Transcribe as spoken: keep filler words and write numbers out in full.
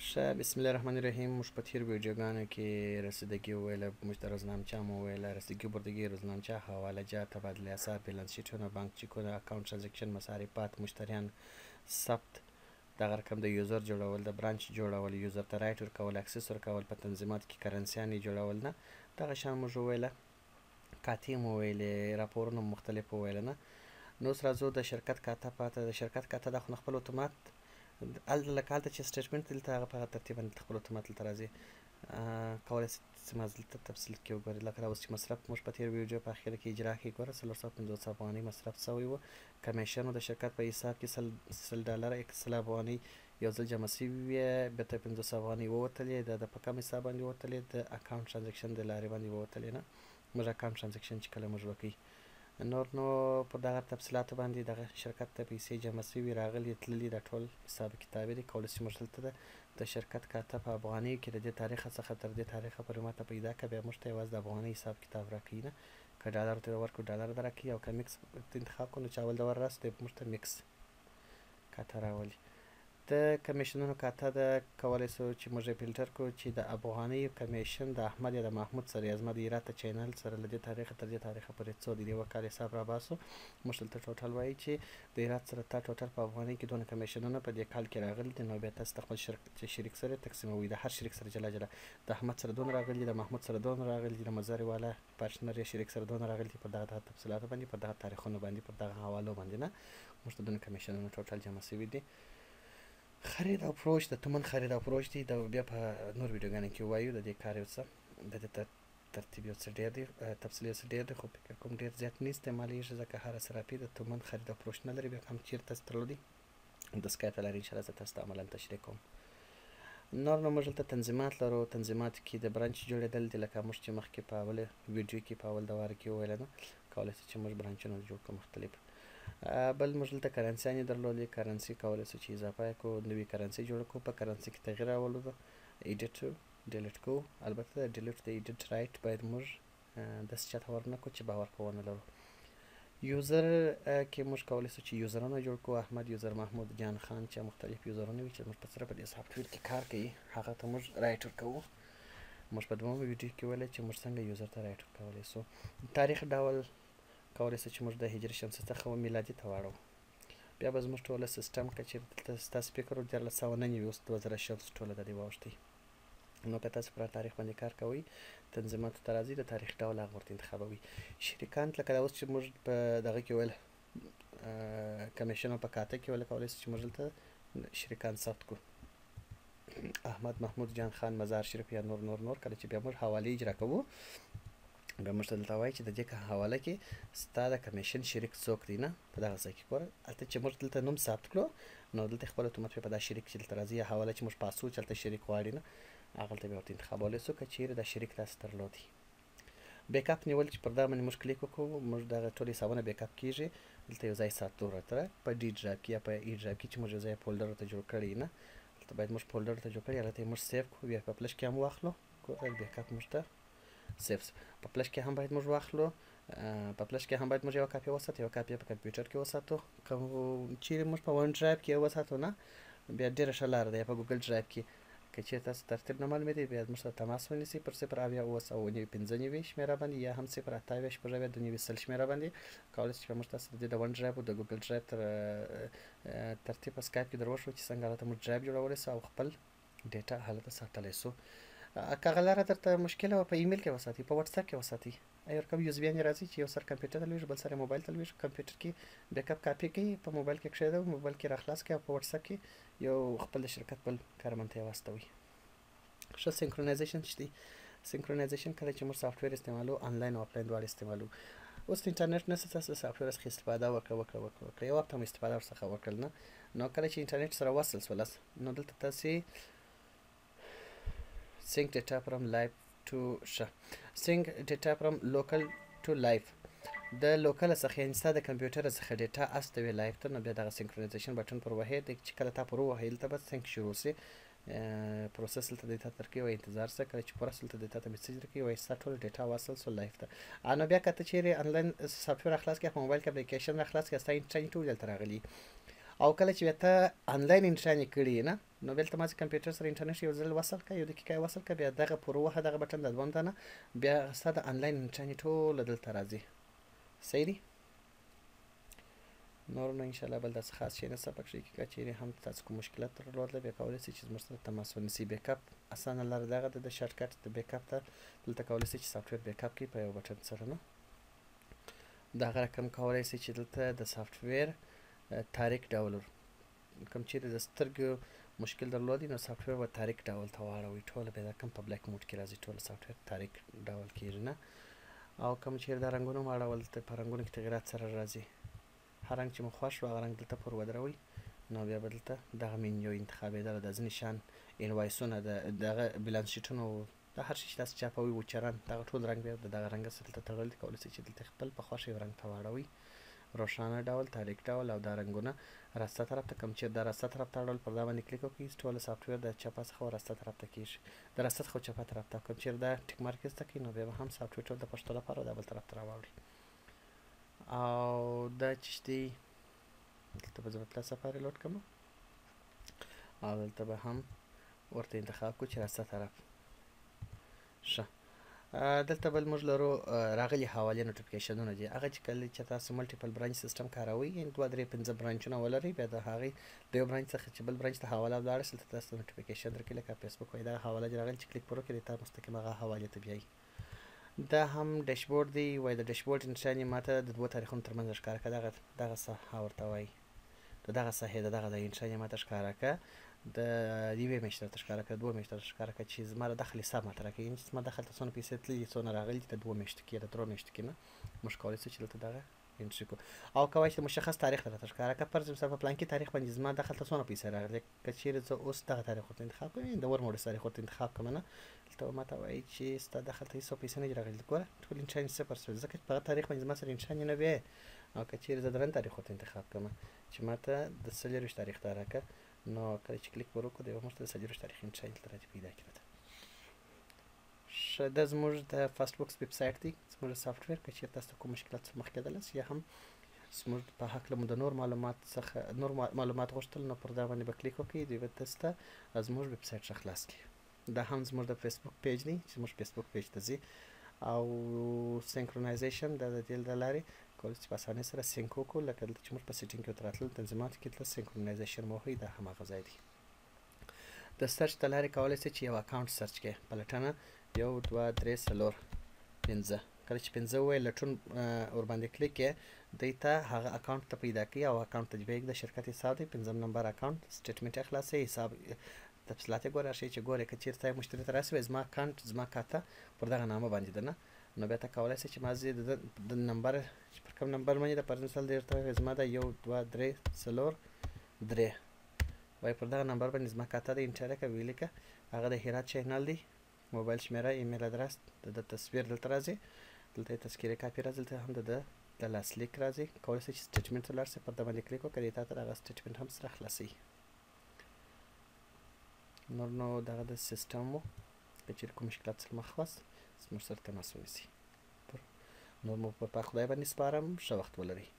ښه، بسم الله الرحمن الرحیم. موږ په تېرو ویډیوګانو کې رسیدګي وویله، موږ د روزنامچه مو وویله، رسیدګي بردګي، روزنامچه، حواله جات، تبادله اسعار، بیلانس شیټونه، بانک چیکونه، اکاونټ ترانزکشن، مصارفات، مشتریان ثبت، دغه رقم د یوزر جوړول، د برانچ جوړول، یوزر ته رایټ ورکول، اکسس ورکول، په تنظیماتو کې کرنسیانې جوړول نه دغه شیان موږ وویله. کاتې مو ویلې، راپورونه مختلف وویله نه. نو اوس راځو د شرکت کاته پاته. د شرکت کاته دا خو خپل اتومات هلته لکه هلته چې سټیټمنټ دلته هغه په هغه ترتیب باندې خپل اتومات دلته راځي. کولی شئ ما دلته تفصیل کې وګورئ. لکه دا اوس چې مصرف موږ په تېر ویډیو په اخر کې اجرا کې ګوره څلور سوه پنځوس افغانۍ مصرف شوی و. کمیشن د شرکت په حساب کې سل سل ډالره سل افغانۍ یو ځل جمع شوي وې، بېرته پنځوس افغانۍ ووتلې، دا د په کم حساب باندې ووتلې، د اکاونټ ترانزکشن د لارې باندې ووتلې نه. موږ اکاونټ ترانزکشن چې کله موږ وکړي نور نو په دغه تفصیلاتو باندې دغه شرکت ته پیسې جمع شوي راغلي تللي دا ټول حساب کتاب دی. کولی شئ موږ دلته د شرکت کاته په افغانیو کې د دې تاریخه څخه تر دې تاریخه پورې ماته پیدا کړه، بیا موږ ته یوازې د افغانۍ حساب کتاب راکوي نه. که ډالرو ته ورکړو ډالر به راکوي، او که میکس انتخاب کړو نو چې اول د ور راست دی موږ ته میکس کاته راولي. د کمیشنونو کاته ده کولی شو چې موږ یې فلټر کړو چې د افغانیو کمیشن د احمد یا د محمود سره یا زما د ایرات چینل سره له دې تاریخه تر دې تاریخه پورې څو د یوه کال حساب راباسو. موږ دلته ټوټل وایي چې د ایرات سره تا ټوټل په افغانۍ کې دونه کمیشنونه په دې کال کې راغلي دي. نو بیا تاسو د خپل شریک سره تقسیموئ، د هر شریک سره جلا جلا. د احمد سره دونه راغلي، د محمود سره دونه راغلي، د مزاري والا پارټنر یا شریک سره دونه راغلي په دغه دغه تفصیلاتو باندې، په دغه تاریخونو باندې، په دغه حوالو باندې نه. موږ ته دونه کمیشنونه ټوټل جمع شوي دي. خرید او فروش، د تومن خرید او فروش دی، دا بیا په نور ویډیوګانو کې وایو. د دې کار یو څه د دې ترتیب یو څه ډېر دی، تفصیل یو څه ډېر دی، خو فکر کوم ډېر زیات نه استعمالیږي ځکه هره صرافي د تومن خرید او فروش نه لري. بیا هم چېرته تاسو تللی د سکایپ له لارې انشاءالله زه تاسو ته عملاً تشریح کوم. نور نو موږ دلته تنظیمات لرو. تنظیماتو کې د برانچ جوړېدل دي، لکه موږ چې مخکې په اوله ویډیو کې په اول دواره کې وویله نه، کولی شو چې موږ برانچونه جوړ کړو مختلف. بل موږ دلته کرنسیانې درلودې، کرنسي کولی شو چې اضافه یې کړو، نوې کرنسي جوړه کړو، په کرنسي کې تغییر راولو، ایډیټ ډیلیټ کړو. البته د ډیلیټ د ایډیټ رایټ باید موږ داسې چاته ورنه کړو چې باور په ونه لرو. یوزر کې موږ کولی شو چې یوزرونه جوړ کړو. احمد یوزر، محمود جان خان، چې مختلف یوزرونه وي چې موږ په سره په دې سافټویر کې کار کوي هغه ته موږ رایټ ورکوو. موږ په دویمه ویډیو کې ویلي چې موږ څنګه یوزر ته رایټ ورکولی شو. تاریخ ډول کولی شو چې موږ د هجري شمسي څخه میلادي ته واړو. بیا به زموږ ټوله سیسټم که چېرې دلته ستاسو فکر و دیارلس سوه نه نوي اوس دوه زره شل ټوله د دې واوښتی. نو که تاسو پر تاریخ باندې کار کوئ، تنظیماتو ته راځئ، د تاریخ ډول هغه ورته انتخابوئ. شریکان لکه دا اوس چې موږ په دغه کې ویل کمیشن په کاته کې ویل، کولی شو چې موږ دلته شریکان ثبت کړو. احمد، محمود جان خان، مزار شریف یا نور نور نور. کله چې بیا موږ حوالې اجرا کوو بیا موږ ته دلته وایي چې د دې حواله کې ستا د کمیشن شریک څوک دی نه. په دغه ځای کې ګوره هلته چې موږ دلته نوم ثبت کړو نو دلته خپل اتومات په دا شریک چې دلته راځي یا حواله چې موږ پاسو چې هلته شریک غواړي نه هغه هلته بیا ورته انتخابولی شو که چیرې دا شریک تاسو درلودی. بیک اپ نیول چې پر دا باندې موږ کلیک وکړو موږ دغه ټول حسابونه بیک اپ کېږي. دلته یو ځای ساتو راته په ډي ډرایو کې یا په ای ډرایو کې چې موږ یو ځای فولډر ورته جوړ کړی نه، دلته باید موږ فولډر ورته جوړ کړی، هلته یې موږ سیف کړو. بیا په فلش کې هم واخلو، ګوره بیک اپ موږ ته سیف. په فلش کې هم باید موږ واخلو، په فلش کې هم باید موږ یوه کاپي وساتو، یوه کاپي په کمپیوټر کې وساتو. که چیرې موږ په ون ډرایو کې وساتو نه بیا ډېره ښه لاره ده، یا په ګوګل ډرایو کې. که چیرې تاسو ترتیب نه معلومېدی بیا موږ سره تماس ونیسئ پر صفر اویا اوه سوه نوي پنځه نوي شمېره باندې، یا هم صفر اته اویا شپږ اویا دوه نوي سل شمېره باندې. کولی شئ چې موږ تاسو د دې د ون ډرایو او د ګوګل ډرایو تر ترتیب په سکایپ کې در وښیو چې څنګه هلته موږ ډرایو جوړولی شو او خپل ډیټا هلته ساتلی شو. که هغه لاره درته مشکله وه په ایمیل کې وساتئ، په وټساپ کې وساتئ. یو رقم یو ځبیان یې راځي چې یو سر کمپیوټر ته لوېږي، بل سر یې موبایل ته لوېږي. کمپیوټر کې بیک اپ کاپي کوي، په موبایل کې کښېږدوئ، موبایل کې راخلاص کړئ، او په وټساپ کې یو خپل د شرکت بل کارمند ته یې واستوئ. ښه سینکرونایزیشن چې دی، سینکرونایزیشن کله چې موږ سافټویر استعمالو آنلاین او آفلاین دواړه استعمالو. اوس انټرنیټ نشته، تاسو د سافټویر څخه استفاده وکړه وکړه وکړه وکړه یو هفته مو استفاده ورڅخه وکړل نه. نو کله چې انټرنیټ سره وصل شولاست نو دلته تاسې sync data from live to ښه sync data from local to live د لوکل څخه یعنې ستا د کمپیوټر څخه ډیټا استوي لایف ته. نو بیا دغه سینکرونایزیشن بټن پر وهئ چې کله تا پر ووهئ دلته به سینک شروع شي. پروسس دلته دیتا درکوي وایي انتظار شه، کله چې پوره شي دلته دیتا ته میسج درکوي وایي ستا ټول ډیټا واصل شو لایف ته. نو بیا که ته چیرې آنلاین سافټویر راخلاص کړې، په موبایل کې اپلیکیشن راخلاص کړې، ستا انټرنیټ ټول دلته راغلي. او کله چې بیا ته آنلاین انټرنیټ کړي نه نو بلته ما چې کمپیوټر سره انټرنیټ یو ځل وصل کړه، یو دقیقه یې وصل کړه، بیا دغه پر ووهه دغه بټن د دویم دانه، بیا ستا د انلاین انټرنیټ ټوله دلته راځي. صحیح دی؟ نور نو انشاءالله بل داسې خاص شی نشته پکښې کې. که چیرې هم تاسو کوم مشکلات درلودله بیا کولی شئ چې زموږ سره تماس ونیسئ. بیک اپ اسانه لاره دغه ده، د شارټ کټ د بیک اپ ته دلته کولی شئ چې سافټویر بیک اپ کړئ په یو بټن سره. نه دغه رقم کولی شئ چې دلته د سافټویر تاریک ډول کوم چیرې د سترګو مشکل درلودي نو سافټویر به تاریک ډول ته واړوئ، ټوله بیا دا کوم په بلیک موډ کې راځي، ټوله سافټویر تاریک ډول کېږي. نه او کوم چیرې دا رنګونه واړول ته په رنګونو کې تغیرات سره راځي، هر رنګ چې مو خوښ وي هغه رنګ دلته پر ودروئ، نو بیا به دلته دغه منیو انتخابېدله. د ځینې شیان انوایسونه د دغه بیلانس شیټونو د هر شي چې تاسو چاپوئ وچران دغه ټول رنګ بیا د دغه رنګ سره دلته تړلی دي، کولی شئ چې دلته خپل په خوښه یو رنګ ته واړوئ، روښانه ډول، تاریک ډول، او دا رنګونه راسته طرف ته کوم چیرې دا راسته طرف ته اړول پر دا باندې کلیک وکړئ، ټوله سافټویر د چپه څخه راسته طرف ته کېږي، د راسته څخه چپه طرف ته. کوم چیرې دا ټیک مارک ایسته کړئ نو بیا به هم سافټویر ټول د پښتو لپاره دا بل طرف ته راواړوي. او دا چې دی دلته به زه به پلس لپاره لوډ کړم او دلته به هم ورته انتخاب کړو چې راسته طرف. ښه دلته بل موږ لرو راغلي حوالې نوټیفیکیشنونه دي، هغه چې کله چې تاسو ملټیپل برانچ سیسټم کاروئ، یعنې دوه درې پنځه برانچونه ولرئ، بیا د هغې د یو برانچ څخه چې بل برانچ ته حواله ولاړه شي، دلته تاسو نوټیفیکیشن درکړي لکه فیسبوک وایي دغه حواله دې راغلي چې کلیک پر وکړئ د تا مستقیم هغه حوالې ته بیایي. دا هم ډیشبورډ دی، وایي د ډیشبورډ نشان یې ماته د دوو تاریخونو ترمنځ ښکاره کړه، دغه دغه ساحه ورته وایي، د دغه ساحې د دغه د نشان یې ماته ښکاره کړه، د یوې میاشتې راته ښکاره کړه، دوه میاشتې راته ښکاره کړه چې زما د دخل حساب ماته راکوي، یعنې چې زما دخل ته څونه پیسې تللي دي، څونه راغلي دي د دوو میاشتو کې یا د درو میاشتو کې. نه موږ کولی شو چې دلته دغه انټري کړو او کولی چې مشخص تاریخ ته راته ښکاره کړه، فرض مثال په پلانکي تاریخ باندې زما دخل ته څونه پیسې راغلي، که چیرې زه اوس دغه تاریخ ورته انتخاب کړم، د ور موډس تاریخ ورته انتخاب کړم، نه دلته به ماته وایي چې ستا دخل ته هېڅ پیسې نه دي راغلي، ګوره ټول انټران یې صفر شول، ځکه چې په هغه تاریخ باندې زما سره انټران یې نه وی. او که چیرې زه د نن تاریخ ورته انتخاب کړم چې ماته د څلېرویشت تاریخ ته راکړه، نو کله چې کلیک پر وکړو د یو موږ ته د څلېرویشت تاریخ انټران دلته راځي پیدا کړي. ښه دا زموږ د فاسټ بوکس ویب سایټ دی، زموږ د سافټویر، که چیرې تاسو ته کوم مشکلات مخ کېدلی یا هم زموږ په هکله مو د نور معلومات څخه نور معلومات غوښتل نو پر دا باندې به کلیک وکړئ، دوی به تاسو ته زموږ ویب سایټ ښه خلاص کړي. دا هم زموږ د فیسبوک پیج دی چې زموږ فیسبوک پیج ته ځي، او سینکرونایزیشن دا د دې له لارې کولی چې په اسانۍ سره سینک وکړو، لکه دلته چې موږ په سیټینګ کې ورته راتلل تنظیماتو کې دلته سینکرونایزیشن مو وښیي، دا هماغه ځای دی. د سرچ د لارې کولی شئ چې یو اکاونټ سرچ کړئ، پلټنه یو دوه درې څلور پنځه، کله چې پنځه ووایي لټون ورباندې کلیک کړئ، دوی ته هغه اکاونټ ته پیدا کوي او اکاونټ ته جبیږي، د شرکت حساب دی، پنځم نمبر اکاونټ، سټیټمنټ یې خلاصوي، حساب تفصیلات یې ګورئ، هر شی چې ګورئ که چېرته یې مشتري ته راسي زما اکاونټ زما کاته پر دغه نامه باندې ده، نه نو بیا ته کولی شئ چې ما زه د نمبر چې پر کوم نمبر باندې ده، پر مثال درته وایي زما ده یو دوه درې څلور درې، وایي پر دغه نمبر باندې زما کاته ده، انټر یې کړه، ویې لیکه، هغه د هرات چینل دی، موبایل شمېره، ایمیل ادرس، د تصویر دلته راځي، دلته یې تذکیرې کاپي راځي، دلته هم د ده د لاسلیک راځي، کولی شئ چې سټیټمنټ ته لاړ شئ، پر ده باندې کلیک وکړئ، تا ته دغه سټیټمنټ هم سره خلاصوي. نور نو دغه د سیسټم و، که چېرې کوم مشکلات سره مخ واست زموږ سره تماس ونیسئ. نور مو په پاک خدای باندې سپارم، ښه وخت ولرئ.